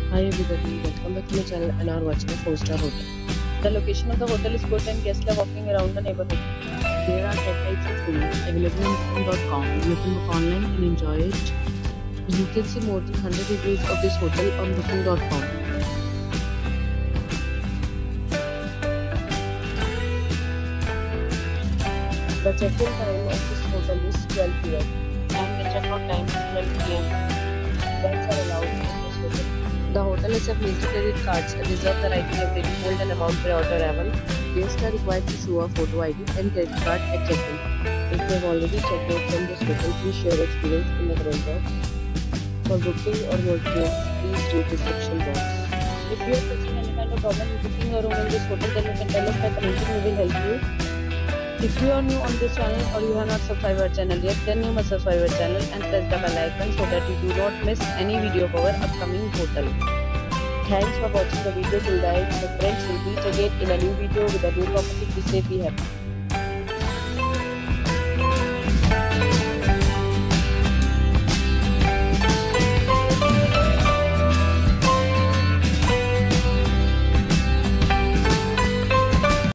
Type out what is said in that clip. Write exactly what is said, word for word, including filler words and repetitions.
Hi everybody, welcome back to my channel and are watching a four star hotel. The location of the hotel is good and guests are walking around the neighborhood. There are ten types of rooms available on booking dot com. You can book online and enjoy it. You can see more than one hundred reviews of this hotel on booking dot com. The check-in time of this hotel is twelve p m and the check-out time is twelve p m Pets are allowed in this hotel. The hotel accepts major credit cards and reserves the right to temporarily hold an amount prior to arrival. Guests are required to show a photo I D and credit card at check-in. If you have already checked out from this hotel, please share your experience in the comment box. For booking or more details, please read the description box. If you are facing any kind of problem in booking a room in this hotel, then you can tell us by commenting. We will help you. If you are new on this channel or you have not subscribed our channel yet, then you must subscribe our channel and press the bell icon so that you do not miss any video of our upcoming hotel. Thanks for watching the video till the end. So friends, will meet again in a new video with a new property. Be safe, be happy.